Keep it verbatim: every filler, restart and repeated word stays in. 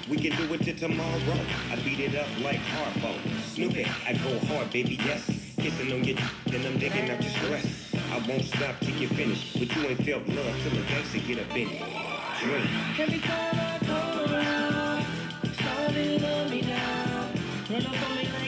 We can do it till tomorrow. I beat it up like hardball. Snoop it, I go hard, baby, yes. Kissing on your d- then I'm digging out your stress. I won't stop till you finish, but you ain't felt love till the gangsta get up in it. Drink. Every time I come around, starting to love me now. Run up on me like